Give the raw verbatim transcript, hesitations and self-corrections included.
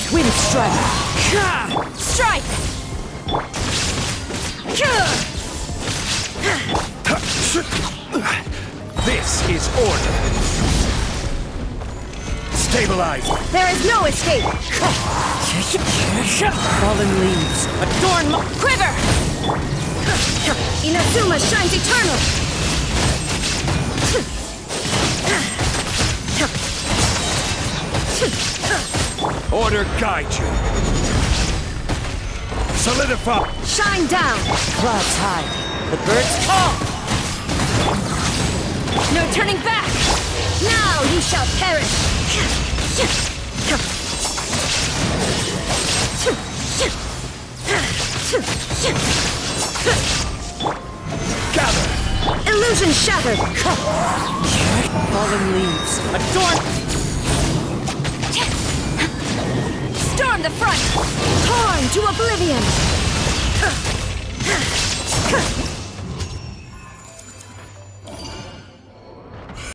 Wind strike. Strike! This is order. Stabilize. There is no escape! Fallen leaves. Adorn my quiver! Inazuma shines eternal! Order guide you. Solidify. Shine down! Clouds hide. The birds call. No turning back! Now you shall perish! Gather. Illusion shattered! Fallen leaves. Adorn! Storm the front! Torn to oblivion!